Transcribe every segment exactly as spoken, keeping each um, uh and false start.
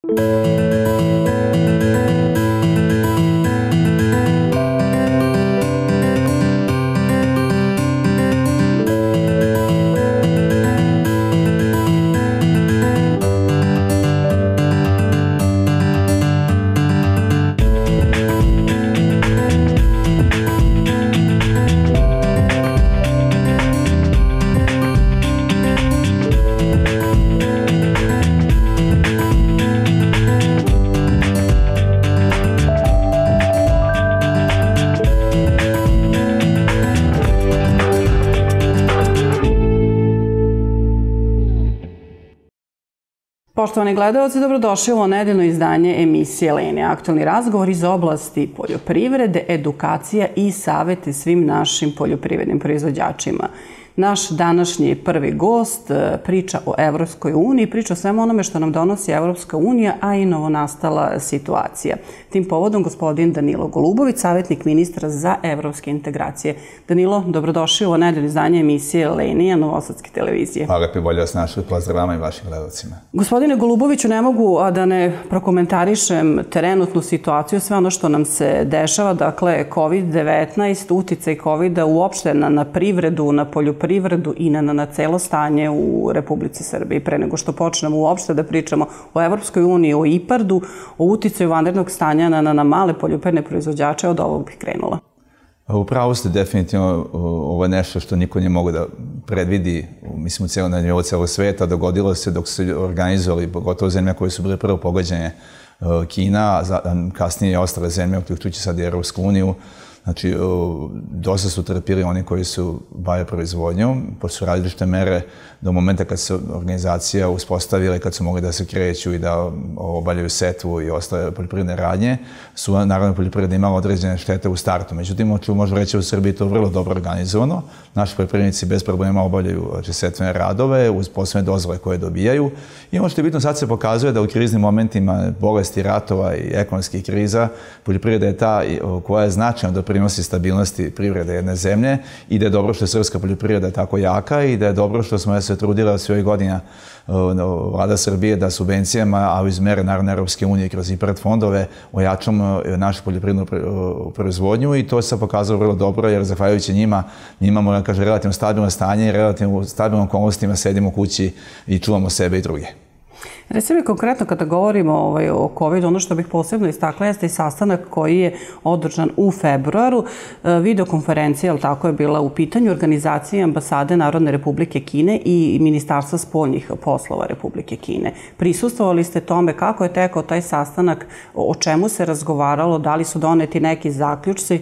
Poštovani gledalci, dobrodošli u ovo nedeljno izdanje emisije Lene. Aktualni razgovor iz oblasti poljoprivrede, edukacija i savete svim našim poljoprivrednim proizvođačima. Naš današnji prvi gost priča o Evropskoj uniji, priča o svemu onome što nam donosi Evropska unija, a i novonastala situacija. Tim povodom gospodin Danilo Golubović, savjetnik ministra za evropske integracije. Danilo, dobrodošli u ovo nedeljno izdanje emisije Lenija, Novosadske televizije. Hvala lepi, bolje vas našli. Pozdrav vama i vašim gledalcima. Gospodine Goluboviću, ne mogu a da ne prokomentarišem trenutnu situaciju, sve ono što nam se dešava, dakle, kovid devetnaest, uticaj kovida uopšte na, na privredu, na poljoprivredu, privredu i na, na celo stanje u Republici Srbiji. Pre nego što počnemo uopšte da pričamo o Evropskoj uniji, o IPARD-u, o uticaju vanrednog stanja na, na, na male poljoprivredne proizvođače, od ovog bih krenula. Upravo ste, definitivno, ovo je nešto što niko nije mogo da predvidi, mislim, u na nivou celog sveta. Dogodilo se dok su organizovali, pogotovo zemlje koje su bile prvo pogođene, Kina, kasnije i ostale zemlje, uključujući sad i Evropsku uniju. Znači, dosta su trpili oni koji su bave proizvodnjom, pošto su različite mere do momenta kad se organizacija uspostavila i kad su mogli da se kreću i da obavljaju setvu i ostale poljoprivredne radnje, su naravno poljoprivreda imala određene štete u startu. Međutim, možemo reći u Srbiji to vrlo dobro organizovano. Naši poljoprivrednici bez problema obavljaju setvene radove uz posebne dozvole koje dobijaju. I ono što je bitno, sad se pokazuje da u kriznim momentima bolesti, ratova i ekonomskih kriza, poljoprivreda je ta koja je značajno doprinosi stabilnosti privrede jedne zemlje i da je dobro što je srpska poljoprivreda tako jaka i da je dobro što smo se trudili od svojih godina vlada Srbije da subvencijama, a iz mere Narodne Evropske unije kroz IPARD fondove ojačamo našu poljoprivrednu proizvodnju i to se pokazalo vrlo dobro jer zahvaljujući njima mi imamo, da kažem, relativno stabilno stanje i relativno stabilnim okolnostima sedimo kući i čuvamo sebe i druge. Recimo, konkretno kada govorimo ovaj, o covidu, ono što bih posebno istakla jeste i sastanak koji je održan u februaru. Videokonferencija, ali tako je bila u pitanju, organizacije ambasade Narodne Republike Kine i Ministarstva spoljnih poslova Republike Kine. Prisustvovali ste tome kako je tekao taj sastanak, o čemu se razgovaralo, da li su doneti neki zaključci?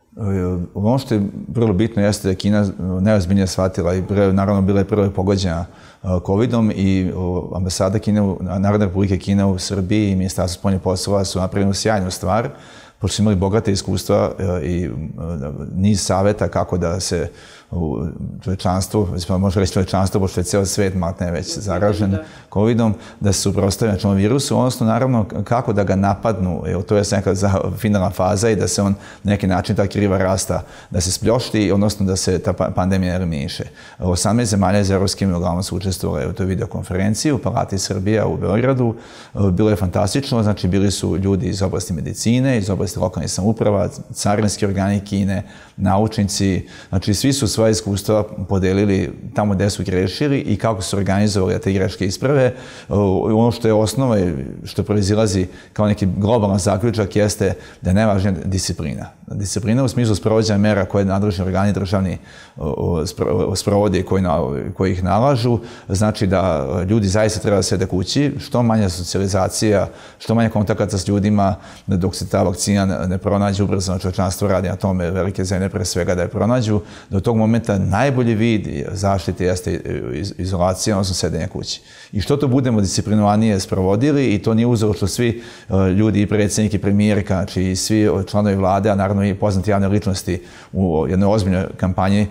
Ono što je vrlo bitno jeste da je Kina najozbiljnije shvatila i naravno bila je prva pogođena covidom i ambasada Kine, Narodne Republike Kine u Srbiji i Ministarstvo spoljnih poslova su napravili sjajnu stvar, pošto su imali bogate iskustva i niz saveta kako da se čovečanstvo, možemo reći čovečanstvo, pošto je ceo svet matne već zaražen covidom, da se suprotstavi na čelom virusu, odnosno naravno kako da ga napadnu, jer to je neka finalna faza i da se on na neki način ta kriva rasta, da se spljošti, odnosno da se ta pandemija eliminiše. osamnaest zemalja iz Evropske unije uglavnom su učestvovali u toj videokonferenciji u Palati Srbija u Beogradu. Bilo je fantastično, znači bili su ljudi iz oblasti medicine, iz oblasti lokalnih samouprava, carinski organi Kine, naučnici, znači svi su svoje iskustva podelili tamo gde su grešili i kako su organizovali da te greške isprave. Ono što je osnova i što proizilazi kao neki globalan zaključak jeste da je najvažnija disciplina. Disciplina u smislu sprovođenja mera koje nadležni organi državni sprovode i koji ih nalažu, znači da ljudi zaista treba da sede kući, što manja socijalizacija, što manje kontakata s ljudima, dok se ta vakcina ne pronađe, ubrzano čovečanstvo radi na tome, velike zemlje pre svega da je pronađu. Do tog momenta najbolji vid zaštite jeste izolacija, odnosno sedenje kući. I što to budemo disciplinovanije sprovodili, i to nije uzelo što svi ljudi, i predsjednik i premijerka, znači i svi članovi vlade, a naravno naravno i poznati javne ličnosti u jednoj ozbiljnoj kampanji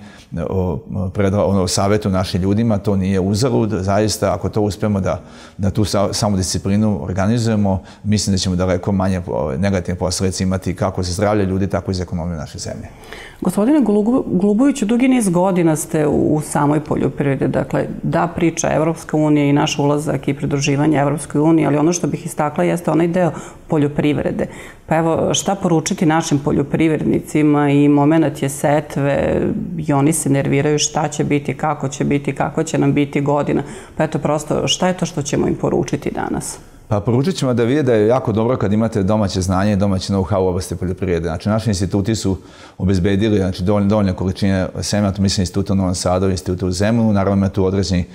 o savjetu našim ljudima, to nije uzalud. Zaista, ako to uspemo da tu samodisciplinu organizujemo, mislim da ćemo daleko manje negativne posledice imati kako za zdravlje ljudi, tako i za ekonomiju naše zemlje. Gospodine Goluboviću, dugi niz godina ste u samoj poljoprivredi. Dakle, da priča Evropska unija i naš ulazak i pridruživanje Evropskoj uniji, ali ono što bih istakla jeste onaj deo poljoprivrede. Pa evo, šta poručiti našim poljoprivrednicima i moment je setve i oni se nerviraju šta će biti, kako će biti, kako će nam biti godina. Pa eto, prosto, šta je to što ćemo im poručiti danas? Pa poručit ćemo da vide da je jako dobro kad imate domaće znanje i domaće know-how u oblasti poljoprivrede. Znači, naši instituti su obezbedili znači, dovoljne količine semena, tu mislim instituta u Novom Sadu, instituta u Zemunu, naravno ima tu određeni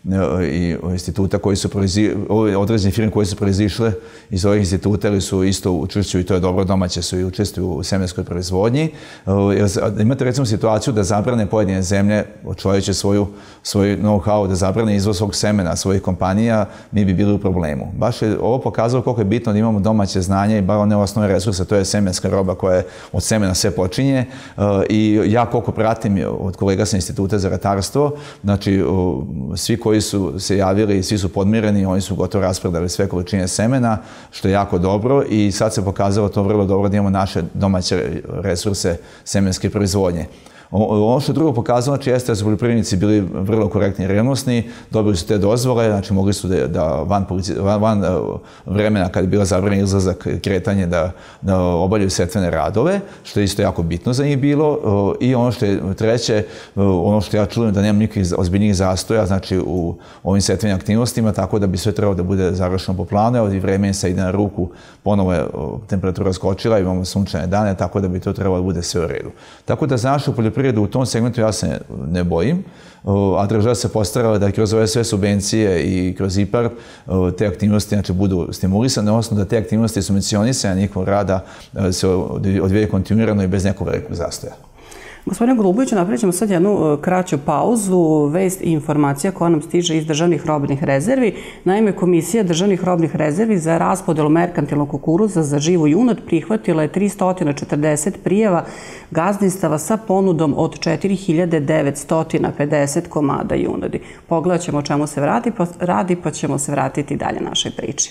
i instituta koji su određene firme koje su proizišle iz ovih instituta ili su isto učestvuju i to je dobro, domaće su i učestvuju u semenskoj proizvodnji. Imate recimo situaciju da zabrane pojedine zemlje, očuvajući svoj know-how, da zabrane izvoz svog semena, svojih kompanija, mi bi bili u problemu. Baš je ovo pokazalo koliko je bitno da imamo domaće znanje i bar one osnovne resurse, to je semenska roba koja od semena sve počinje i ja koliko pratim od kolega sa Instituta za ratarstvo, znači svi koji su se javili, svi su podmireni, oni su gotovo raspredali sve količine semena, što je jako dobro i sad se pokazalo to vrlo dobro da imamo naše domaće resurse semenske proizvodnje. Ono što je drugo pokazano jeste da su poljoprivrednici bili vrlo korektni i revnosni, dobili su te dozvole, znači mogli su da van vremena kad je bila zabranjen izlazak, kretanje, da obavljaju setvene radove, što je isto jako bitno za njih bilo. I ono što je treće, ono što ja čujem da nema nikakvih ozbiljnijih zastoja, znači u ovim setvenim aktivnostima, tako da bi sve trebalo da bude završeno po planu, evo i vreme se ide na ruku, ponovo je temperatura skočila, imamo sunčane dane, tako da bi to trebalo da bude sve u redu. Tako da za našu poljoprivredu u tom segmentu ja se ne bojim, a država se postarala da kroz ove sve subvencije i kroz I P A R te aktivnosti budu stimulisane, odnosno da te aktivnosti subvencionisanja njihovog rada se odvijaju kontinuirano i bez nekog velikog zastoja. Gospodine Goluboviću, napravit ćemo sad jednu kraću pauzu, vest i informacija koja nam stiže iz državnih robnih rezervi. Naime, Komisija državnih robnih rezervi za raspodelu merkantilnog kukuruza za živu junad prihvatila je tristo četrdeset prijava gazdinstava sa ponudom od četiri hiljade devetsto pedeset komada junadi. Pogledat ćemo o čemu se radi, pa ćemo se vratiti dalje našoj priči.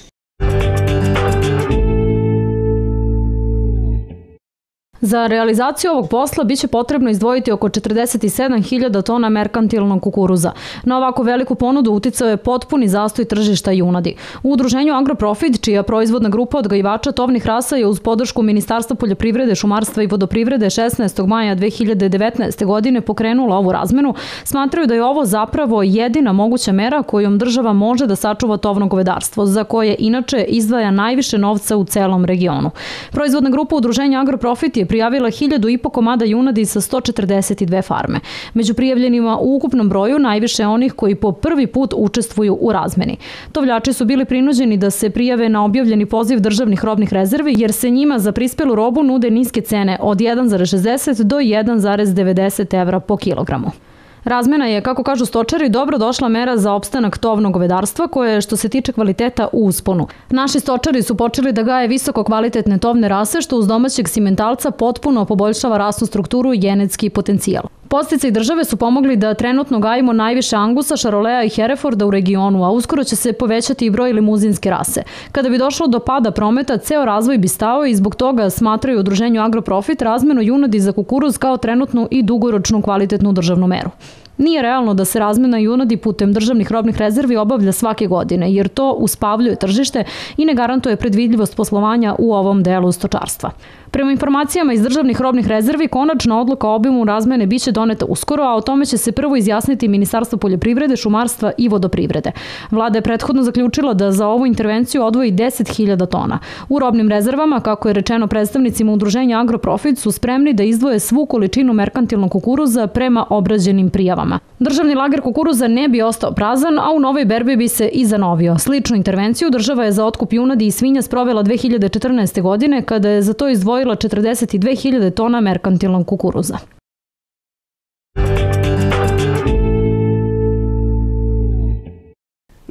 Za realizaciju ovog posla biće potrebno izdvojiti oko četrdeset sedam hiljada tona merkantilnog kukuruza. Na ovako veliku ponudu uticao je potpuni zastoj tržišta junadi. U udruženju Agroprofit, čija proizvodna grupa odgajivača tovnih rasa je uz podršku Ministarstva poljoprivrede, šumarstva i vodoprivrede šesnaestog maja dve hiljade devetnaeste. godine pokrenula ovu razmenu, smatraju da je ovo zapravo jedina moguća mera kojom država može da sačuva tovno govedarstvo, za koje inače izdvaja najviše novca u celom regionu. Proizvodna grupa udruženja Agroprofit je prijavila hiljadu i po komada junadi sa sto četrdeset dve farme. Među prijavljenima u ukupnom broju najviše onih koji po prvi put učestvuju u razmeni. Tovljači su bili prinuđeni da se prijave na objavljeni poziv državnih robnih rezervi jer se njima za prispelu robu nude niske cene od jedan zarez šezdeset do jedan zarez devedeset evra po kilogramu. Razmena je, kako kažu stočari, dobro došla mera za opstanak tovnog govedarstva koje je što se tiče kvaliteta u usponu. Naši stočari su počeli da gaje visoko kvalitetne tovne rase što uz domaćeg simentalca potpuno poboljšava rasnu strukturu i genetski potencijal. Podsticaji države su pomogli da trenutno gajimo najviše Angusa, Šarolea i Hereforda u regionu, a uskoro će se povećati i broj limuzinske rase. Kada bi došlo do pada prometa, ceo razvoj bi stao i zbog toga smatraju u udruženju Agroprofit razmenu junadi za kukuruz kao trenutnu i dugoročnu kvalitetnu državnu meru. Nije realno da se razmena junadi putem državnih robnih rezervi obavlja svake godine, jer to uspavljuje tržište i ne garantuje predvidljivost poslovanja u ovom delu stočarstva. Prema informacijama iz državnih robnih rezervi, konačna odluka o obimu razmene biće doneta uskoro, a o tome će se prvo izjasniti Ministarstvo poljoprivrede, šumarstva i vodoprivrede. Vlada je prethodno zaključila da za ovu intervenciju odvoji deset hiljada tona. U robnim rezervama, kako je rečeno predstavnicima udruženja Agroprofit, su spremni da izdvoje svu količinu merkantilnog kukuruza prema obrađenim prijavama. Državni lager kukuruza ne bi ostao prazan, a u novoj berbi bi se i zanovio. Sličnu intervenciju država je za otkup junadi i svinja sprovela dve hiljade četrnaeste. godine, kada je za to izdvojila četrdeset dve hiljade tona merkantilnog kukuruza.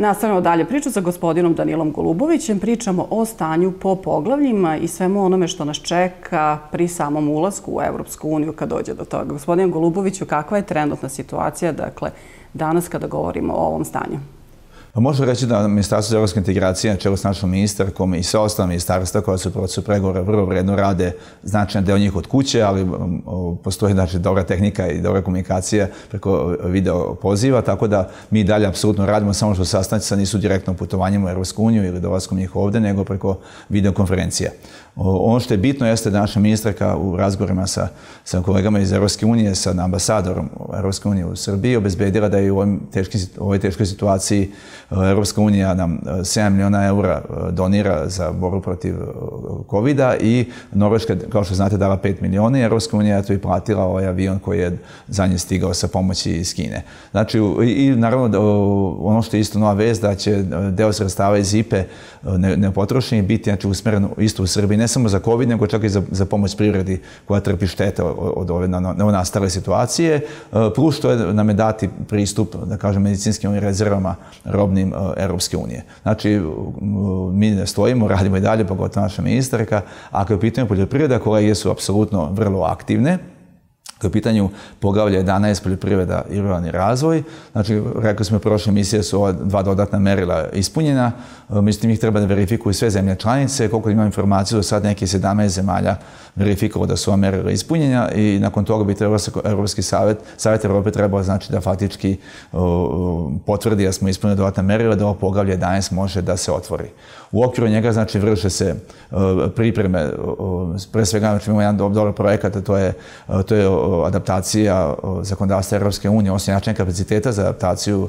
Nastavljamo dalje priču sa gospodinom Danilom Golubovićem. Pričamo o stanju po poglavljima i svemu onome što nas čeka pri samom ulasku u Evropsku uniju kad dođe do toga. Gospodine Goluboviću, kakva je trenutna situacija, dakle, danas kada govorimo o ovom stanju? Možemo reći da Ministarstvo za evropske integracije na čelu s našom ministarkom i sve ostale ministarstva koja su u procesu pregovora vrlo vredno rade značajan deo njih od kuće, ali postoji znači dobra tehnika i dobra komunikacija preko video poziva, tako da mi dalje apsolutno radimo, samo što sastanci nisu direktno putovanjem u Evropsku uniju ili dolaskom njih ovde, nego preko videokonferencija. Ono što je bitno jeste da naša ministarka u razgovorima sa, sa kolegama iz Evropske unije, sa ambasadorom Evropske unije u Srbiji, obezbedila da je u ovoj teškoj, ovoj teškoj situaciji Evropska unija nam sedam miliona eura donira za borbu protiv kovida i Norveška, kao što znate, dala pet miliona i Evropska unija je to i platila ovaj avion koji je za nje stigao sa pomoći iz Kine. Znači, i naravno ono što je isto nova vest, da će deo sredstava iz I P E nepotrošeni biti znači, usmeren isto u Srbiji, ne samo za COVID, nego čak i za, za pomoć privredi koja trpi štete od ove novonastale situacije, plus što je nam je dati pristup, da kažem, medicinskim rezervama robnim Evropske unije. Znači, mi ne stojimo, radimo i dalje, pogotovo naša ministarka, a ako je u pitanju poljoprivreda, kolege su apsolutno vrlo aktivne. Kada je u pitanju poglavlja jedanaest poljoprivreda i ruralni razvoj, znači, rekli smo u prošle emisije su ova dva dodatna merila ispunjena, međutim ih treba da verifikuju sve zemlje članice, koliko imam informaciju do sad nekih sedamnaest zemalja verifikovao da su ova merila ispunjena i nakon toga bi trebalo Evropski savjet, Savjet Evrope trebao znači da faktički potvrdi da smo ispunili dodatna merila, da ovo poglavlje jedanaest može da se otvori. U okviru njega znači vrše se pripreme, pre svega znači, imamo jedan dobar projekat, a to je, to je adaptacija zakonodavstva Evropske unije, odnosno jačanje kapaciteta za adaptaciju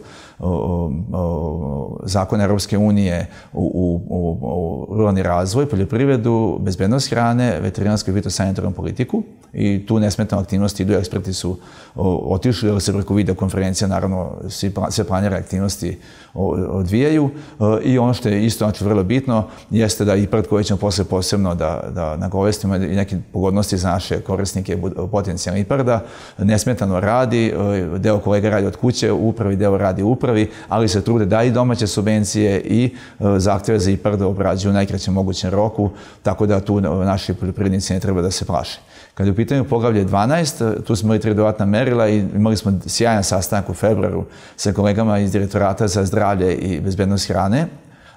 zakona Evropske unije u, u, u ruralni razvoj, poljoprivredu, bezbednost hrane, veterinarsku i fitosanitarnu politiku i tu nesmetano aktivnosti idu, eksperti su otišli, jer se preko videokonferencija naravno sve planirane aktivnosti odvijaju i ono što je isto znači, vrlo bitno jeste da I P A R D koji ćemo posle posebno da, da nagovestimo i neke pogodnosti za naše korisnike potencijalne I P A R D-a nesmetano radi, deo kolega radi od kuće u upravi, deo radi u upravi, ali se trude da i domaće subvencije i zahtjeve za I P A R D obrađuju u najkraćem mogućem roku, tako da tu naši poljoprivrednici ne treba da se plaše. Kada je u pitanju poglavlje dvanaest, tu smo imali tri dodatna merila i imali smo sjajan sastanak u februaru sa kolegama iz Direktorata za zdravlje i bezbednost hrane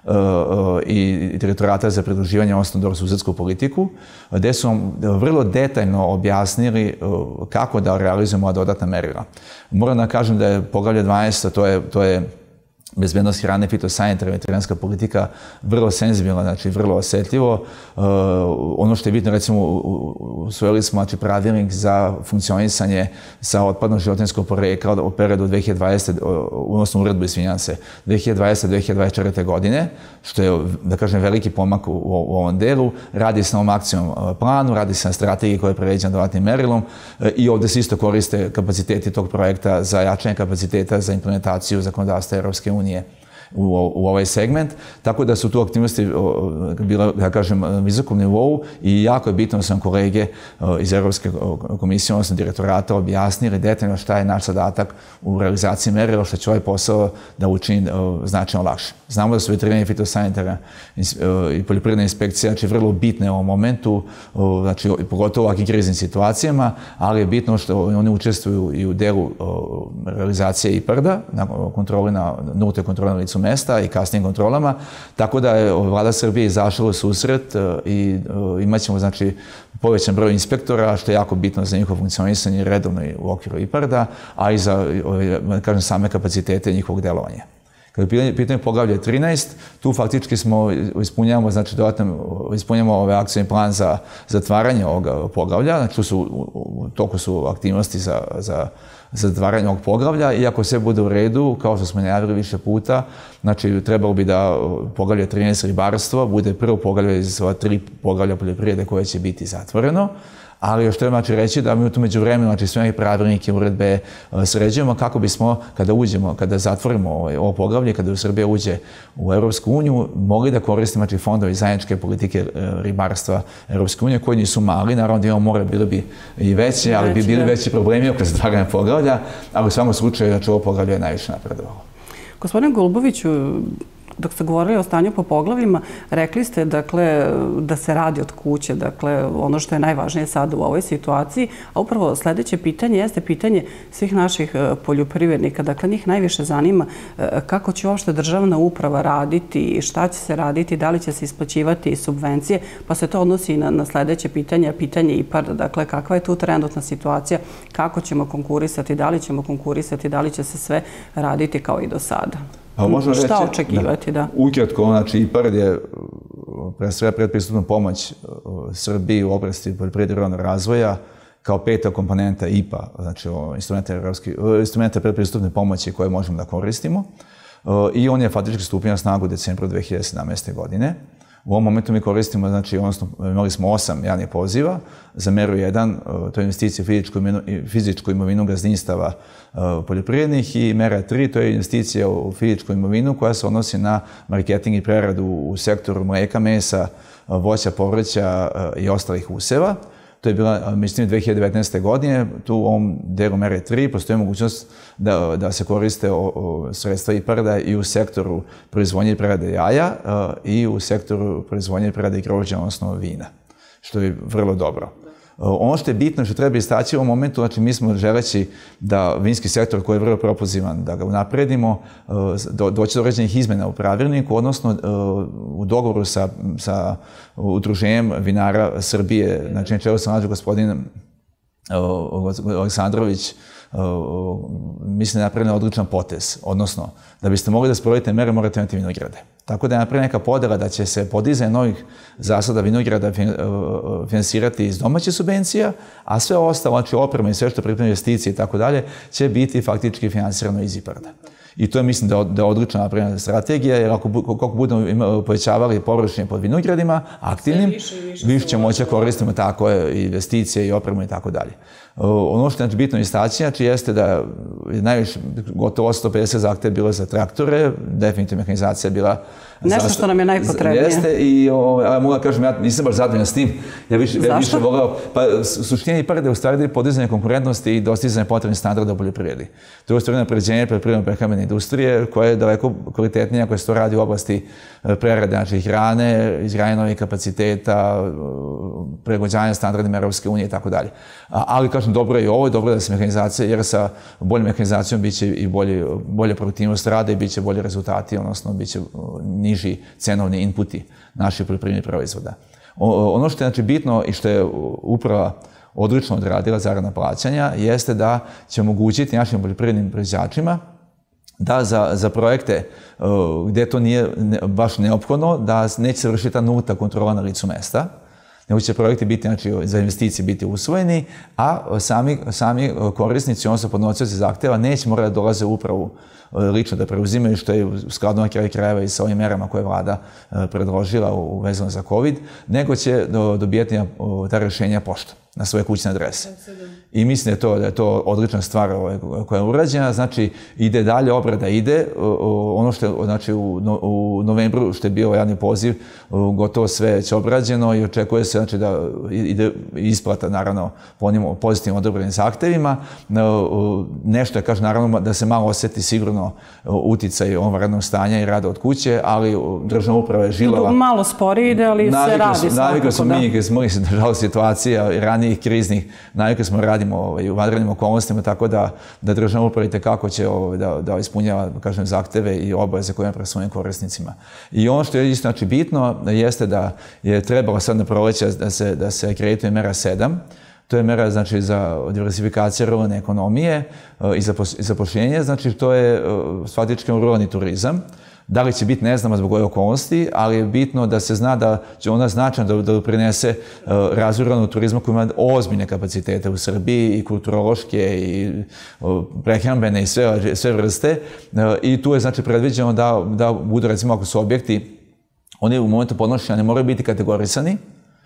i Direktorata za pridruživanje, odnosno dobrosusedsku politiku, gde su vam vrlo detaljno objasnili kako da realizujemo ova dodatna merila. Moram da kažem da je poglavlje dvanaest, to je, to je bezbednost hrane, fitosanitarna, veterinarska politika vrlo senzibilna, znači vrlo osjetljivo. Uh, ono što je bitno, recimo, usvojili smo znači, pravilnik za funkcionisanje sa otpadnog životinjskog porekla u periodu dve hiljade dvadesete. odnosno uredbu, izvinjam se, dve hiljade dvadesete do dve hiljade dvadeset četvrte. godine, što je, da kažem, veliki pomak u, u ovom delu. Radi se na ovom akcijnom planu, radi se na strategiji koja je preređena dodatnim merilom uh, i ovde se isto koriste kapaciteti tog projekta za jačanje kapaciteta za implementaciju zakonodavstva Evropske unije U, u ovaj segment, tako da su tu aktivnosti bile, da kažem, na visokom nivou i jako je bitno da su nam kolege iz Evropske komisije, odnosno direktorata, objasnili detaljno šta je naš zadatak u realizaciji merila, što će ovaj posao da učini značajno lakše. Znamo da su veterinarna i fitosanitarna i poljoprivredna inspekcija znači, vrlo bitne u ovom momentu, znači, pogotovo u ovakvim kriznim situacijama, ali je bitno što oni učestvuju i u delu realizacije I P A R D-a, na kontroli na nulte kontrole na licu mesta i kasnijim kontrolama, tako da je vlada Srbije izašla u susret i imat ćemo znači, povećan broj inspektora, što je jako bitno za njihovo funkcionisanje redovno u okviru I P A R D-a, a i za kažem, same kapacitete njihovog delovanja. Kada je pitanje poglavlje trinaest, tu faktički smo ispunjavamo, znači dodatno ispunjavamo ovaj akcijni plan za zatvaranje ovog poglavlja, znači tu su, u toku su aktivnosti za, za za zatvaranje ovog poglavlja i ako sve bude u redu, kao što smo najavili više puta, znači trebalo bi da poglavlje trinaest ribarstvo bude prvo poglavlje iz ova tri poglavlja poljoprivrede koje će biti zatvoreno, ali još treba znači reći da mi u tom međuvremenu znači sve neke pravilnike, uredbe sređujemo kako bismo kada uđemo, kada zatvorimo ovo poglavlje, kada u Srbija uđe u Evropsku uniju, mogli da koristimo znači fondovi zajedničke politike ribarstva Evropske unije koji nisu mali, naravno da imamo more bilo bi i veće, ali bi bili veći problemi oko zatvaranja poglavlja, ali u svakom slučaju znači ovo poglavlje je najviše napredovalo. Gospodine Goluboviću, dok ste govorili o stanju po poglavljima, rekli ste dakle, da se radi od kuće, dakle ono što je najvažnije sada u ovoj situaciji, a upravo sledeće pitanje jeste pitanje svih naših poljoprivrednika. Dakle, njih najviše zanima kako će uopšte državna uprava raditi, šta će se raditi, da li će se isplaćivati subvencije, pa se to odnosi i na, na sledeće pitanje, pitanje I P A R D-a. Dakle, kakva je tu trenutna situacija, kako ćemo konkurisati, da li ćemo konkurisati, da li će se sve raditi kao i do sada. Šta očekivati, da? Ukratko, znači I P A R D je pre svega predpristupna pomoć Srbiji u oblasti poljoprivrede i ruralnog razvoja kao peta komponenta I P A, znači instrumenta predpristupne pomoći koje možemo da koristimo. I on je faktički stupio na snagu u decembru dve hiljade sedamnaeste. godine. U ovom momentu mi koristimo, znači, odnosno, imali smo osam javnih poziva za meru jedan, to je investicija u fizičku imovinu gazdinstava poljoprivrednih, i mera tri, to je investicija u fizičku imovinu koja se odnosi na marketing i preradu u sektoru mleka, mesa, voća, povrća i ostalih useva. To je bila, međutim, dve hiljade devetnaeste. godine, tu u ovom delu mere tri postoji mogućnost da, da se koriste o, o sredstva I P A R D-a i u sektoru proizvodnje i prerade jaja i u sektoru proizvodnje i prerade grožđa, odnosno vina, što je vrlo dobro. Ono što je bitno, što treba istaći u ovom momentu, znači mi smo želeći da vinski sektor koji je vrlo propozivan, da ga unapredimo, do, doći do određenih izmena u pravilniku, odnosno u dogovoru sa, sa Udruženjem vinara Srbije, znači na čelu se nalazi gospodin Aleksandrović, mislim da je napravljena odličan potez, odnosno da biste mogli da sprovodite mere, morate imati vinograde. Tako da je napravljena neka podela da će se podizanje novih zasada vinograda finansirati iz domaće subvencija, a sve ostalo, znači oprema i sve što priprema investicije i tako dalje, će biti faktički finansirano iz I P A R D-a. I to je, mislim, da je odlična napravljena strategija, jer ako budemo povećavali površine pod vinogradima, aktivnim, više ćemo moći koristiti tako investicije i opremu i tako dalje. Ono što je bitno istaći, znači, jeste da je najviše, gotovo sto pedeset zahteva bilo za traktore, definitivno mehanizacija je bila nešto što nam je najpotrebnije. Jeste, i mogu da kažem, ja nisam baš zadovoljan s tim. Ja više volao, pa suština I P A R D je u stvari podizanje konkurentnosti i dostizanje potrebnih standarda u poljoprivredi. To je u stvari napređenje poljoprivredno-prehrambene industrije koja je daleko kvalitetnija, koja se to radi u oblasti prerade, znači hrane, izgradnje novih kapaciteta, prilagođavanja standardima Evropske unije i tako dalje. Ali, kažem, dobro je i ovo, dobro je da se mehanizacija, jer sa boljom mehanizacijom biće i bolja produktivnost rada i biće bolji rezultati, odnosno biće niži cenovni inputi naših poljoprivrednih proizvoda. Ono što je, znači, bitno i što je uprava odlično odradila zaradna plaćanja jeste da će omogućiti našim poljoprivrednim proizvođačima da za, za projekte gde to nije baš neophodno, da neće se vršiti ta nulta kontrola na licu mesta, nego će projekti biti, znači, za investicije biti usvojeni, a sami, sami korisnici, odnosno podnosioci zahteva, neće morati da dolaze u upravu lično da preuzimaju, što je u skladu na kraju krajeva i sa ovim merama koje je vlada predložila vezano za COVID, nego će dobijati ta rešenja poštom na svoje kućne adrese. I mislim da je to, da je to odlična stvar koja je urađena, znači ide dalje, obrada ide, ono što je, znači, u novembru što je bio javni poziv, gotovo sve već obrađeno i očekuje se, znači, da ide isplata, naravno, po onim pozitivnim odobrenim zahtevima. Nešto je, kaže, naravno, da se malo osjeti sigurno uticaj ovog vanrednog stanja i rada od kuće, ali državna uprava je žilava. Malo sporije ide, ali se radi svakako. Navikli smo mi, kad smo se držali situacija i ranijih kriznih, navikli smo radimo u vanrednim okolnostima, tako da državna uprava itekako će da ispunjava, kažem, zahteve i obaveze koje ima pre svojim korisnicima. I ono što je isto, znači, bitno jeste da je trebalo sad na proleće da se akredituje mera sedam. To je mera, znači, za diversifikaciju ruralne ekonomije i zapošljenje, znači, to je faktički ruralni turizam. Da li će biti, ne znamo zbog ove okolnosti, ali je bitno da se zna da će ona značajno da doprinese razvoj ruralnog turizma koji ima ozbiljne kapacitete u Srbiji, i kulturološke, i prehrambene, i sve vrste. I tu je, znači, predviđeno da budu, recimo, ako su objekti, oni u momentu podnošenja ne moraju biti kategorisani,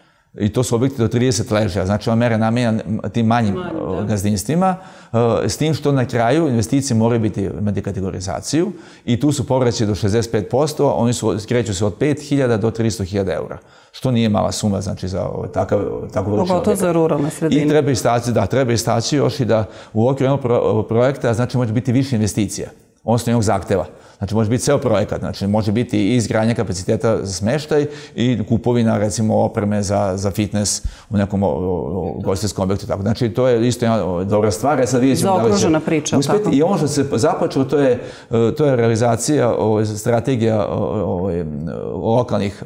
i to su objekti do trideset ležaja, znači ova mera je namenjena tim manjim gazdinstvima, s tim što na kraju investicije moraju biti, imati kategorizaciju, i tu su povraćaji do šezdeset pet posto, oni su, kreću se od pet hiljada do tristo hiljada eura, što nije mala suma, znači, za takav veličinu objekta. Pogotovo za ruralne sredine. I treba istaći, da, treba istaći još i da u okviru jednog projekta, znači, može biti više investicija, odnosno jednog zahteva. Znači, može biti ceo projekat, znači, može biti i izgradnja kapaciteta za smeštaj i kupovina, recimo, opreme za, za fitness u nekom gostiteljskom objektu. Tako. Znači, to je isto jedna dobra stvar. Ja sad vidjet ćemo da li će priča, uspjeti. Tako. I ono što se započeo, to je, to je realizacija, ovo, strategija ovo, lokalnih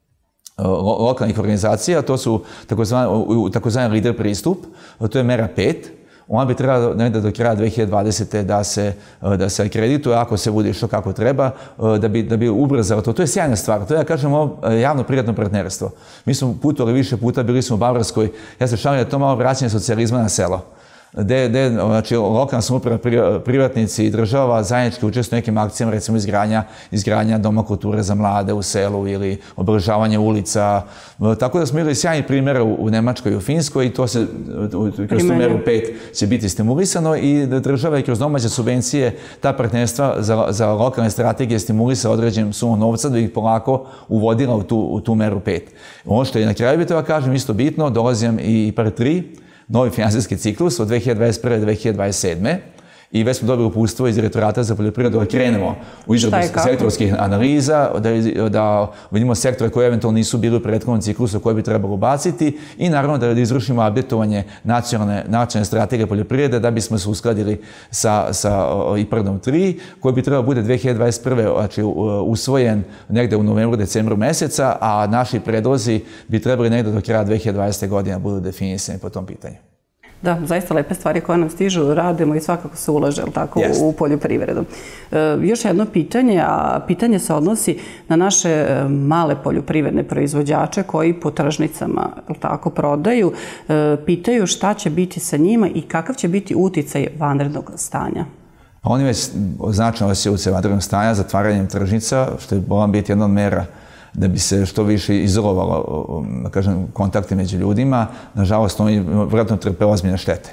lokalnih organizacija, to su takozvani lider pristup, to je mera pet. Ona bi trebala negdje do kraja dve hiljade dvadesete. da se, da se akredituje, ako se bude što kako treba, da bi, da bi ubrzalo to. To je sjajna stvar. To je, ja kažem, javno-privatno partnerstvo. Mi smo putovali više puta, bili smo u Bavarskoj. Ja se šalim da je to malo vraćanje socijalizma na selo. Gde, gde, znači, lokalna samouprava, privatnici i država zajednički učestvuju u nekim akcijama, recimo izgradnja, izgradnja doma kulture za mlade u selu ili obeležavanje ulica. Tako da smo imali sjajni primjera u, u Nemačkoj i u Finskoj i to se kroz tu meru pet će biti stimulisano i država i kroz domaće subvencije ta partnerstva za, za lokalne strategije stimulisa određenim sumom novca da ih polako uvodila u tu, u tu meru pet. Ono što je na kraju bi to kažem isto bitno, dolazim i par tri, novi finansijski ciklus od dve hiljade dvadeset prve. do dve hiljade dvadeset sedme. I već smo dobili uputstvo iz Direktorata za poljoprivredu da krenemo u izradu sektorskih analiza, da, da vidimo sektore koje eventualno nisu bili u prethodnom ciklusu koje bi trebalo ubaciti i naravno da izvršimo updatovanje nacionalne, nacionalne strategije poljoprivrede da bismo se uskladili sa, sa I P A R D-om tri koji bi trebalo bude dve hiljade dvadeset prve. Znači, usvojen negde u novembru, decembru meseca, a naši predlozi bi trebali negde do kraja dve hiljade dvadesete. godine budu definisani po tom pitanju. Da, zaista lepe stvari koje nam stižu, radimo i svakako se ulaže tako, u poljoprivredu. E, još jedno pitanje, a pitanje se odnosi na naše male poljoprivredne proizvođače koji po tržnicama tako, prodaju. E, pitaju šta će biti sa njima i kakav će biti uticaj vanrednog stanja. Oni već značajno osjećaju uticaj vanrednog stanja zatvaranjem tržnica, što je bolan biti jedna od mera da bi se što više izolovalo, da kažem, kontakte među ljudima. Nažalost, oni vjerojatno trpe ozbiljne štete.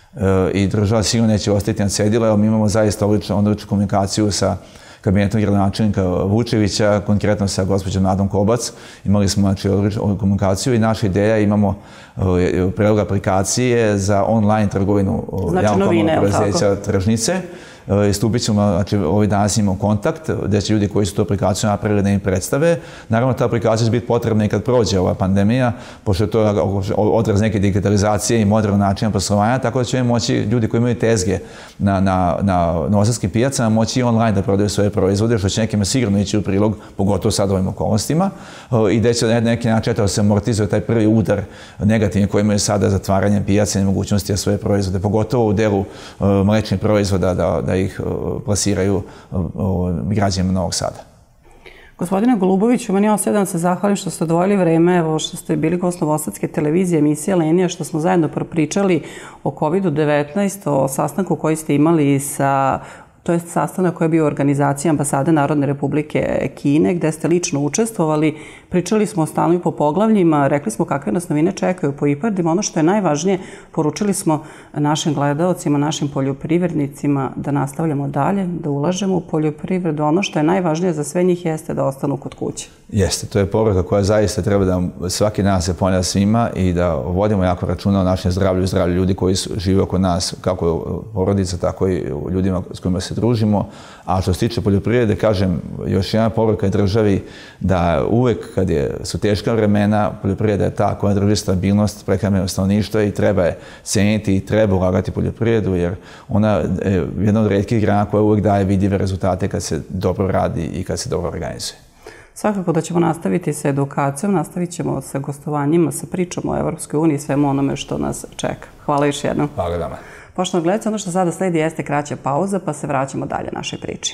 I država sigurno neće ostati na cedilu, jer mi imamo zaista odličnu komunikaciju sa kabinetom gradonačelnika Vučevića, konkretno sa gospođom Nadom Kobac. Imali smo znači, odličnu komunikaciju i naša ideja imamo predlog aplikacije za online trgovinu javnog preduzeća tržnice. Stupit ćemo, znači ovih danas imamo kontakt gdje će ljudi koji su tu aplikaciju napravili da im predstave. Naravno, ta aplikacija će biti potrebna i kad prođe ova pandemija, pošto je to odraz neke digitalizacije i modernog načina poslovanja, tako da će moći ljudi koji imaju tezge na, na, na novosadskim pijacama moći i online da prodaju svoje proizvode, što će nekima sigurno ići u prilog, pogotovo sad ovim okolnostima, i gdje će na neki način da se amortizuje taj prvi udar negativni koji imaju sada zatvaranjem pijaca i nemogućnosti da svoje proizvode, pogotovo u delu mlečnih proizvoda da, da ih plasiraju građanima Novog Sada. Gospodine Goluboviću, meni ostaje da vam se zahvalim što ste odvojili vreme, evo što ste bili gost Novosadske televizije, emisije Lenija, što smo zajedno propričali o kovid devetnaest, o sastanku koji ste imali sa to je sastanak koji je bio u organizaciji Ambasade Narodne Republike Kine, gde ste lično učestvovali. Pričali smo o stanju i po poglavljima, rekli smo kakve nas novine čekaju po I P A R D-ima. Ono što je najvažnije, poručili smo našim gledalcima, našim poljoprivrednicima da nastavljamo dalje, da ulažemo u poljoprivredu. Ono što je najvažnije za sve njih jeste da ostanu kod kuće. Jeste, to je poruka koja zaista treba da svaki dan se ponavlja svima i da vodimo jako računa o našem zdravlju i zdravlju ljudi koji žive oko nas, kako porodica, tako i ljudima s kojima se družimo. A što se tiče poljoprivrede, kažem, još jedna poruka je državi da uvek kad je, su teška vremena, poljoprivreda je ta koja drži stabilnost prehrambenog stanovništva i treba je ceniti i treba ulagati poljoprivredu, jer ona je jedna od retkih grana koja uvek daje vidljive rezultate kad se dobro radi i kad se dobro organizuje. Svakako da ćemo nastaviti sa edukacijom, nastavit ćemo sa gostovanjima, sa pričom o Evropskoj uniji i svemu onome što nas čeka. Hvala još jednom. Hvala vama. Poštovani gledalci, ono što sada sledi jeste kraća pauza, pa se vraćamo dalje našoj priči.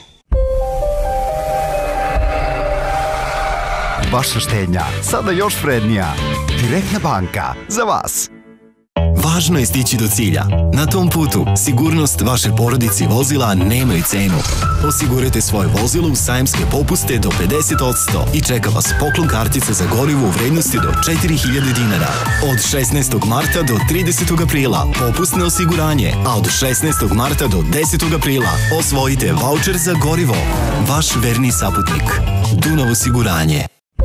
Vaša štednja, sada još vrednija. Direktna banka, za vas. Važno je stići do cilja. Na tom putu sigurnost vaše porodice i vozila nemaju cenu. Osigurajte svoje vozilo u sajamske popuste do pedeset posto i čeka vas poklon kartice za gorivo u vrednosti do četiri hiljade dinara. Od šesnaestog marta do tridesetog aprila popustne osiguranje, a od šesnaestog marta do desetog aprila osvojite vaučer za gorivo. Vaš verni saputnik. Dunav osiguranje.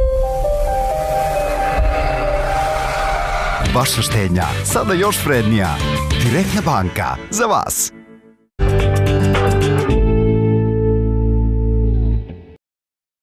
Vaša štednja, sada još vrednija. Direktna banka, za vas.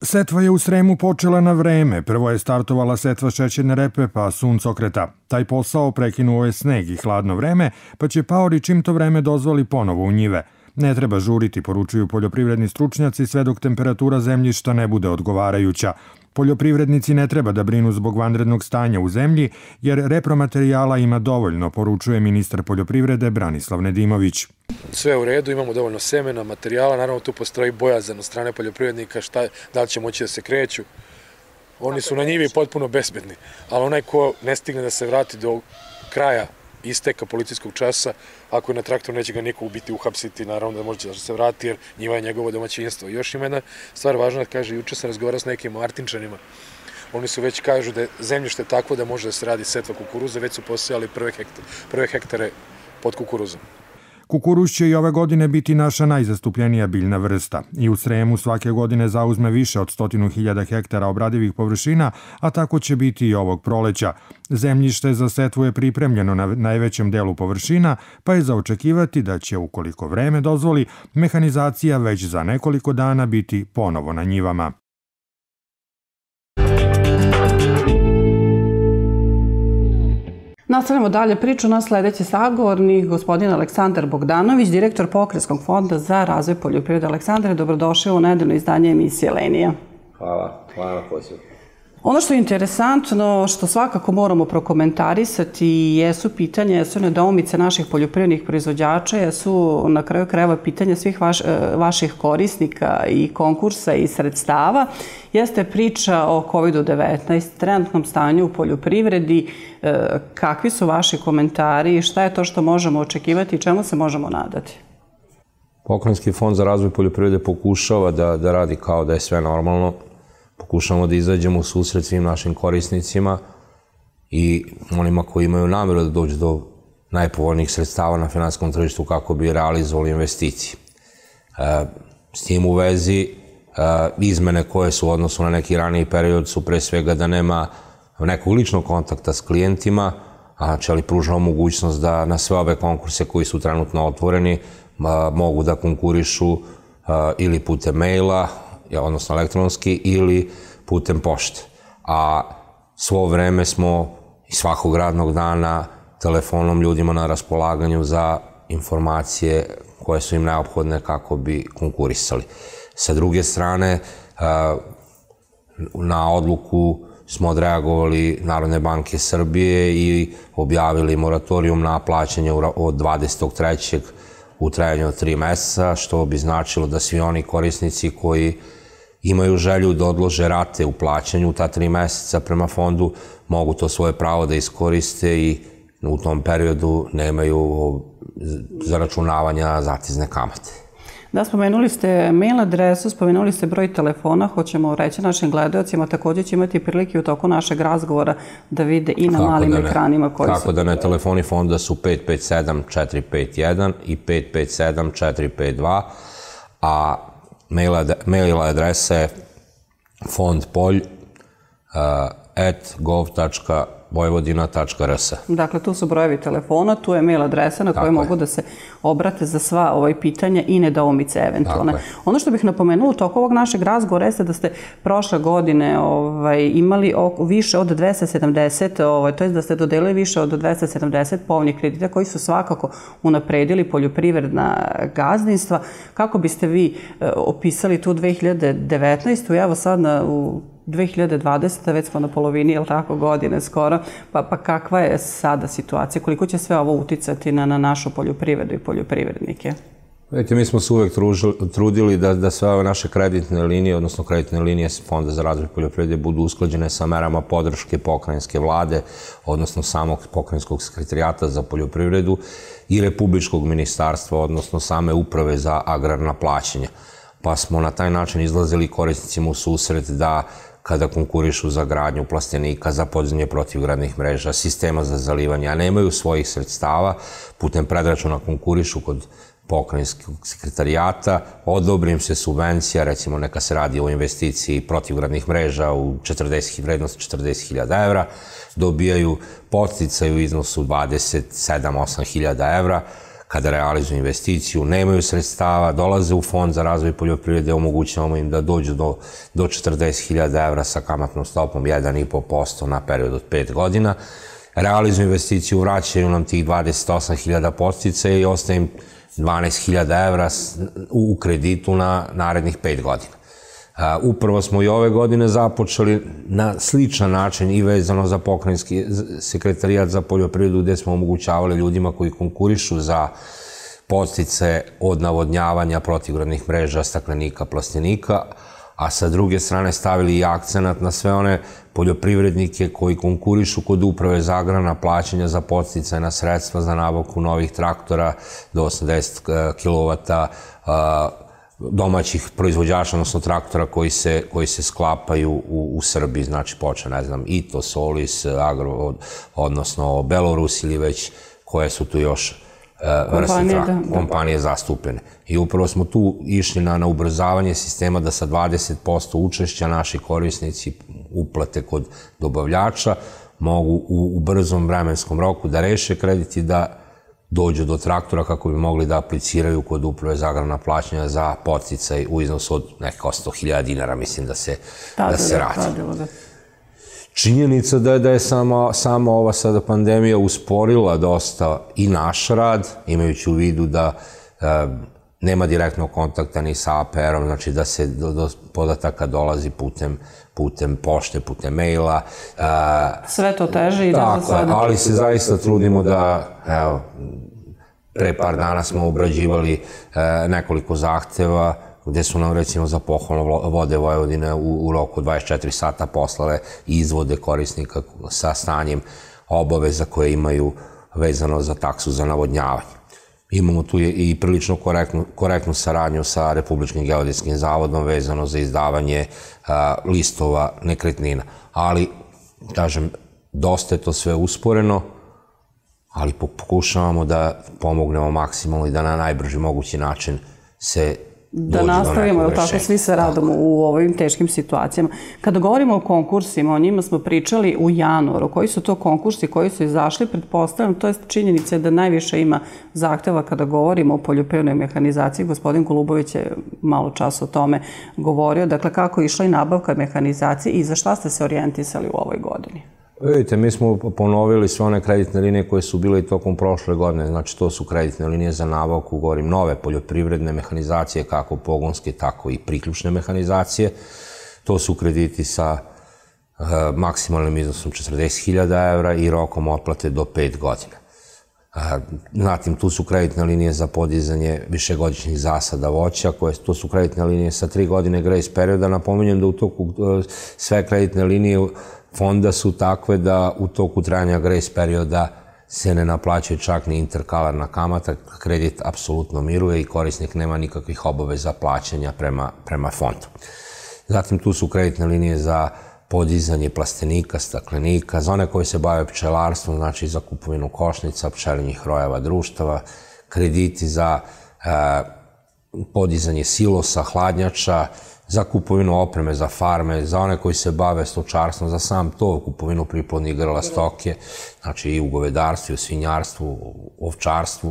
Setva je u Sremu počela na vreme. Prvo je startovala setva šećerne repe pa suncokreta. Taj posao prekinuo je sneg i hladno vreme, pa će paori čim to vreme dozvoli ponovo u njive. Ne treba žuriti, poručuju poljoprivredni stručnjaci, sve dok temperatura zemljišta ne bude odgovarajuća. Poljoprivrednici ne treba da brinu zbog vanrednog stanja u zemlji, jer repromaterijala ima dovoljno, poručuje ministar poljoprivrede Branislav Nedimović. Sve je u redu, imamo dovoljno semena, materijala, naravno tu postoji bojazan od strane poljoprivrednika šta, da li će moći da se kreću. Oni su na njivi potpuno bezbedni, ali onaj ko ne stigne da se vrati do kraja isteka policijskog časa, ako je na traktoru neće ga niko ubiti, uhapsiti, naravno da može da se vrati jer njiva je njegovo domaćinstvo. Još ima jedna stvar važna da kaže, juče sam razgovarao s nekim Martinčanima, oni su već kažu da je zemljište takvo da može da se radi setva kukuruza, već su posejali prve hektare, prve hektare pod kukuruzom. Kukuruz će i ove godine biti naša najzastupljenija biljna vrsta. I u Sremu svake godine zauzme više od stotinu hiljada hektara obradivih površina, a tako će biti i ovog proleća. Zemljište za setvu je pripremljeno na najvećem delu površina, pa je za očekivati da će, ukoliko vreme dozvoli, mehanizacija već za nekoliko dana biti ponovo na njivama. Nastavljamo dalje priču na sledeći sagovornik, gospodin Aleksandar Bogdanović, direktor Pokrajinskog fonda za razvoj poljoprivrede. Aleksandar, dobrodošao u nedeljno izdanje emisije Lenija. Hvala, hvala na pozivu. Ono što je interesantno, što svakako moramo prokomentarisati, jesu pitanja, jesu nedoumice naših poljoprivrednih proizvođača, jesu na kraju krajeva pitanja svih vaš, vaših korisnika i konkursa i sredstava, jeste priča o kovid devetnaest, trenutnom stanju u poljoprivredi. Kakvi su vaši komentari, šta je to što možemo očekivati i čemu se možemo nadati? Pokrajinski fond za razvoj poljoprivrede pokušava da, da radi kao da je sve normalno. Pokušamo da izađemo u susret svim našim korisnicima i onima koji imaju namjeru da dođu do najpovoljnijih sredstava na finansijskom tržištu kako bi realizovali investicije. S tim u vezi, izmene koje su u odnosu na neki raniji period su pre svega da nema nekog ličnog kontakta s klijentima, znači ali pružamo mogućnost da na sve ove konkurse koji su trenutno otvoreni mogu da konkurišu ili putem maila, odnosno elektronski, ili putem pošte. A svo vreme smo i svakog radnog dana telefonom ljudima na raspolaganju za informacije koje su im neophodne kako bi konkurisali. Sa druge strane, na odluku smo odreagovali Narodne banke Srbije i objavili moratorijum na plaćanje od dvadesetog trećeg u trajanju od tri meseca, što bi značilo da svi oni korisnici koji imaju želju da odlože rate u plaćanju ta tri meseca prema fondu, mogu to svoje pravo da iskoriste i u tom periodu nemaju zaračunavanja zatezne kamate. Da, spomenuli ste mail adresu, spomenuli ste broj telefona, hoćemo reći našim gledalcima, također će imati prilike u toku našeg razgovora da vide i na malim ekranima koji su... Tako da ne, telefoni fonda su pet pet sedam četiri pet jedan i pet pet sedam četiri pet dva, a mail adresa je fondpolj at gov tačka vojvodina tačka r s. Dakle, tu su brojevi telefona, tu je mail adresa na koje mogu da se obrate za sva ovaj pitanja i nedoumice eventualne. Ono što bih napomenula u toku ovog našeg razgovora jeste da ste prošle godine imali više od dvesta sedamdeset, to je da ste dodelili više od dvesta sedamdeset povoljnih kredita koji su svakako unapredili poljoprivredna gazdinstva. Kako biste vi opisali tu dve hiljade devetnaestu? Evo sad u dve hiljade dvadesete. već smo na polovini, je li tako, godine skoro, pa, pa kakva je sada situacija? Koliko će sve ovo uticati na, na našu poljoprivredu i poljoprivrednike? Vidite, mi smo se uvek trudili da, da sve ove naše kreditne linije, odnosno kreditne linije Fonda za razvoj poljoprivrede budu usklađene sa merama podrške pokrajinske vlade, odnosno samog pokrajinskog sekretarijata za poljoprivredu i Republičkog ministarstva, odnosno same uprave za agrarna plaćanja. Pa smo na taj način izlazili korisnicima u susret da kada konkurišu za gradnju plastenika, za podizanje protivgradnih mreža, sistema za zalivanje, a nemaju svojih sredstava, putem predračuna konkurišu kod pokrajinskog sekretarijata, odobri im se subvencija, recimo neka se radi o investiciji protivgradnih mreža u vrednosti četrdeset hiljada evra, dobijaju podsticaj u iznosu dvadeset sedam do osam hiljada evra, kada realizuju investiciju, nemaju sredstava, dolaze u fond za razvoj poljoprivrede, omogućavamo im da dođu do, do četrdeset hiljada evra sa kamatnom stopom jedan zarez pet posto na period od pet godina, realizuju investiciju, vraćaju nam tih dvadeset osam hiljada podsticaja i ostaje im dvanaest hiljada evra u kreditu na narednih pet godina. Upravo smo i ove godine započeli na sličan način i vezano za pokrajinski sekretarijat za poljoprivredu, gde smo omogućavali ljudima koji konkurišu za podsticaje od navodnjavanja, protivgradnih mreža, staklenika, plastenika, a sa druge strane stavili i akcenat na sve one poljoprivrednike koji konkurišu kod Uprave za agrarna plaćanja za podsticajna sredstva za nabavku novih traktora do osamdeset kilovata, domaćih proizvođača, odnosno traktora koji se, koji se sklapaju u, u Srbiji, znači počne, ne znam, Ito, Solis, Agro, odnosno Belorus ili već koje su tu još vrste traktora, kompanije zastupljene. I upravo smo tu išli na, na ubrzavanje sistema da sa dvadeset posto učešća naši korisnici uplate kod dobavljača mogu u, u brzom vremenskom roku da reše kredit i da dođu do traktora kako bi mogli da apliciraju kod Uprave za agrarna plaćanja za podsticaj u iznosu od nekako sto hiljada dinara, mislim da se, da se radi. Činjenica da je, da je sama, sama ova sada pandemija usporila dosta i naš rad, imajući u vidu da e, nema direktnog kontakta ni sa A P R-om, znači da se do, do podataka dolazi putem, putem pošte, putem maila. E, Sve to teže i da se sada... Ali se zaista trudimo da, evo, pre par dana smo obrađivali e, nekoliko zahteva, gde su nam, recimo, za pohvalno Vode Vojvodine u, u roku dvadeset četiri sata poslale izvode korisnika sa stanjem obaveza koje imaju vezano za taksu za navodnjavanje. Imamo tu i prilično korektnu, korektnu saradnju sa Republičkim geodetskim zavodom vezano za izdavanje a, listova nekretnina. Ali, kažem, dosta je to sve usporeno, ali pokušavamo da pomognemo maksimalno i da na najbrži mogući način se da nastavimo, jer tako svi se radimo u ovim teškim situacijama. Kada govorimo o konkursima, o njima smo pričali u januaru. Koji su to konkursi koji su izašli? Pretpostavljam, to je činjenica da najviše ima zahteva kada govorimo o poljoprivrednoj mehanizaciji. Gospodin Golubović je malo čas o tome govorio. Dakle, kako je išla i nabavka mehanizacije i za šta ste se orijentisali u ovoj godini? Vidite, mi smo ponovili sve one kreditne linije koje su bile i tokom prošle godine. Znači, to su kreditne linije za nabavku, govorim, nove poljoprivredne mehanizacije, kako pogonske, tako i priključne mehanizacije. To su krediti sa e, maksimalnim iznosom četrdeset hiljada evra i rokom otplate do pet godina. E, zatim, tu su kreditne linije za podizanje višegodišnjih zasada voća, koje, to su kreditne linije sa tri godine grace perioda. Napominjem da u toku e, sve kreditne linije fonda su takve da u toku trajanja grace perioda se ne naplaćuje čak ni interkalarna kamata, kredit apsolutno miruje i korisnik nema nikakvih obaveza plaćanja prema, prema fondu. Zatim tu su kreditne linije za podizanje plastenika, staklenika, za one koji se bave pčelarstvom, znači za kupovinu košnica, pčelinjih rojeva društava, krediti za e, podizanje silosa, hladnjača, za kupovinu opreme za farme, za one koji se bave stočarstvom, za sam to, kupovinu priplodnih grla stoke, znači i u govedarstvu, u svinjarstvu, u ovčarstvu.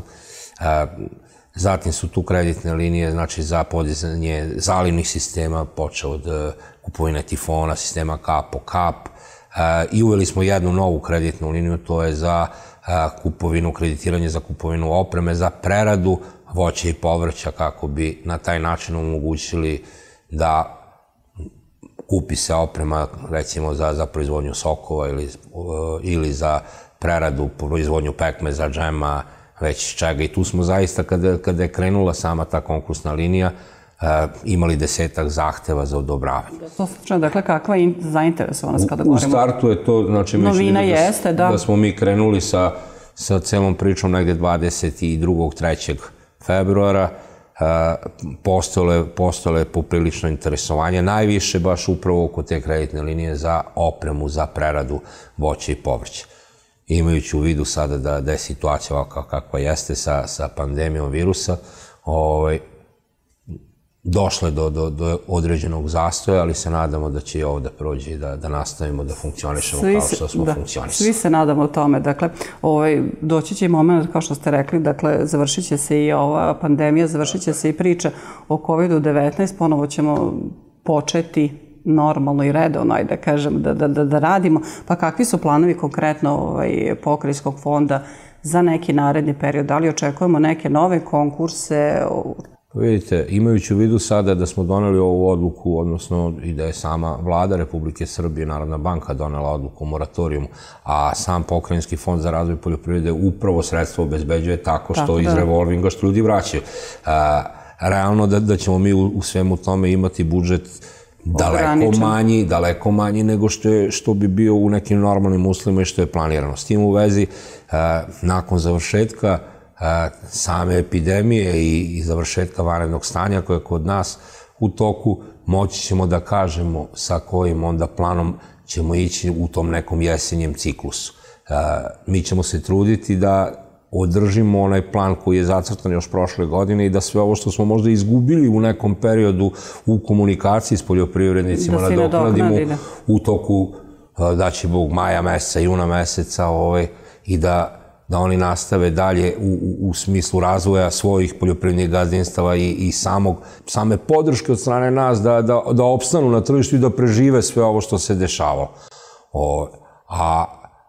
Zatim su tu kreditne linije, znači za podizanje zalivnih sistema, počeo od kupovine tifona, sistema kap po kap. I uveli smo jednu novu kreditnu liniju, to je za kupovinu, kreditiranje za kupovinu opreme, za preradu voća i povrća, kako bi na taj način omogućili da kupi se oprema, recimo, za, za proizvodnju sokova ili, ili za preradu, proizvodnju pekmeza, džema, već čega. I tu smo zaista, kada, kada je krenula sama ta konkursna linija, e, imali desetak zahteva za odobravanje. To slučajno, dakle, kakva je zainteresovanost kada govorimo? U startu je to, znači, novina jeste, da. Da smo mi krenuli sa, sa celom pričom negde dvadeset drugog trećeg februara, postojalo je poprilično interesovanje, najviše baš upravo oko te kreditne linije za opremu, za preradu voća i povrća. Imajući u vidu sada da, da je situacija ovakva kakva jeste sa, sa pandemijom virusa, ovaj, došle do, do, do određenog zastoja, ali se nadamo da će i ovo da prođe i da, da nastavimo da funkcionišemo svi kao što smo da, funkcionisali. Svi se nadamo tome. Dakle, ovaj, doći će i moment, kao što ste rekli, dakle, završit će se i ova pandemija, završit će se i priča o kovid devetnaest, ponovo ćemo početi normalno i redovno, ajde da kažem, da, da, da, da radimo. Pa kakvi su planovi konkretno ovaj, Pokrajinskog fonda za neki naredni period? Da li očekujemo neke nove konkurse? Vidite, imajući u vidu sada da smo doneli ovu odluku, odnosno i da je sama vlada Republike Srbije, Narodna banka donela odluku o moratorijumu, a sam Pokrajinski fond za razvoj poljoprivrede upravo sredstvo obezbeđuje tako što iz revolvinga što ljudi vraćaju. Realno da ćemo mi u svemu tome imati budžet daleko manji, daleko manji nego što bi bio u nekim normalnim uslovima i što je planirano. S tim u vezi, nakon završetka same epidemije i završetka vanrednog stanja koje je kod nas u toku, moći ćemo da kažemo sa kojim onda planom ćemo ići u tom nekom jesenjem ciklusu. Mi ćemo se truditi da održimo onaj plan koji je zacrtan još prošle godine i da sve ovo što smo možda izgubili u nekom periodu u komunikaciji s poljoprivrednicima nadoknadimo u toku, da će Bog, maja meseca, juna meseca i da da oni nastave dalje u smislu razvoja svojih poljoprivrednih gazdinstava i same podrške od strane nas da opstanu na tržištu i da prežive sve ovo što se dešavalo. A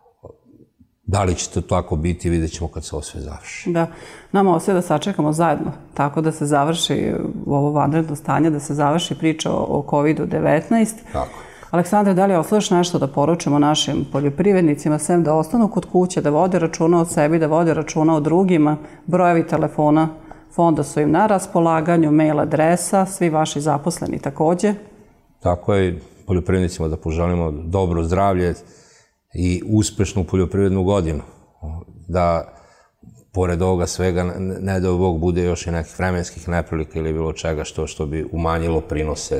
da li će to tako biti, vidjet ćemo kad se ovo sve završi. Da, nama ostaje da sačekamo zajedno, tako da se završi ovo vanredno stanje, da se završi priča o kovid devetnaest. Tako. Aleksandre, da li ostaviš nešto da poručimo našim poljoprivrednicima, sem da ostanu kod kuće, da vode računa o sebi, da vode računa o drugima, brojevi telefona fonda su im na raspolaganju, mail adresa, svi vaši zaposleni takođe? Tako je, poljoprivrednicima da poželimo dobro zdravlje i uspešnu poljoprivrednu godinu. Da, pored ovoga svega, ne da Bog bude još i nekih vremenskih neprilika ili bilo čega što bi umanjilo prinose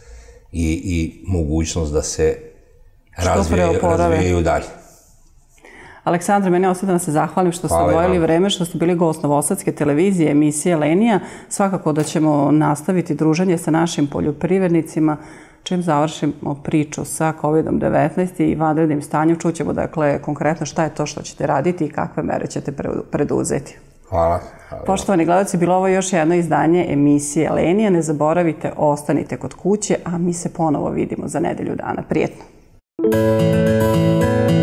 i mogućnost da se razvijaju dalje. Aleksandre, meni ostaje da vam se zahvalim što ste odvojili vreme, što ste bili gost Novosadske televizije, emisije Lenija. Svakako da ćemo nastaviti druženje sa našim poljoprivrednicima. Čim završimo priču sa kovid devetnaest i vanrednim stanjem, čućemo dakle konkretno šta je to što ćete raditi i kakve mere ćete preduzeti. Hvala. Poštovani gledalci, bilo ovo još jedno izdanje emisije Lenija. Ne zaboravite, ostanite kod kuće, a mi se ponovo vidimo za nedelju dana. Prijetno!